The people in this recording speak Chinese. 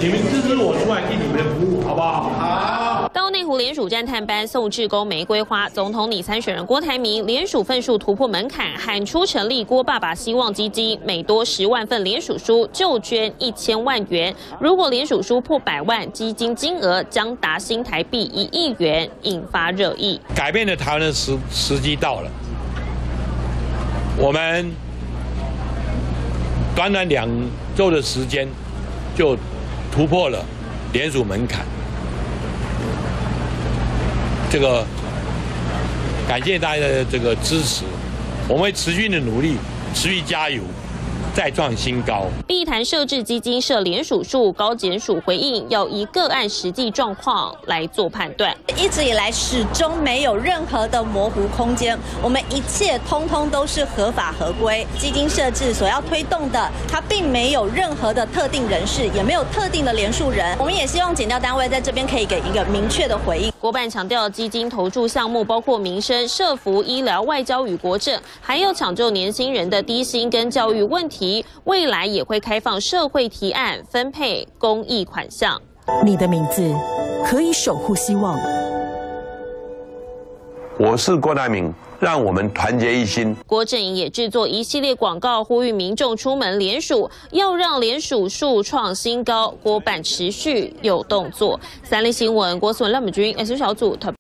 你们支持我出来替你们服务，好不好？好。 到内湖联署站探班送志工玫瑰花，总统拟参选人郭台铭联署份数突破门槛，喊出成立郭爸爸希望基金，每多10万份联署书就捐1000万元。如果联署书破100万，基金金额将达新台币1亿元，引发热议。 改变了台湾的时机到了，我们短短2周的时间就突破了联署门槛。这个感谢大家的这个支持，我们会持续的努力，持续加油，再创新高。 碧潭设置基金设联署数，高检署回应要依个案实际状况来做判断。 一直以来始终没有任何的模糊空间，我们一切通通都是合法合规。基金设置所要推动的，它并没有任何的特定人士，也没有特定的联署人。我们也希望检调单位在这边可以给一个明确的回应。 国办强调，基金投注项目包括民生、社福、医疗、外交与国政，还有抢救年轻人的低薪跟教育问题。未来也会开放社会提案分配公益款项。 你的名字可以守护希望。 我是郭台铭，让我们团结一心。 郭阵营也制作一系列广告，呼吁民众出门联署，要让联署数创新高。郭办持续有动作。三立新闻郭素文、赖美君 S 小组特。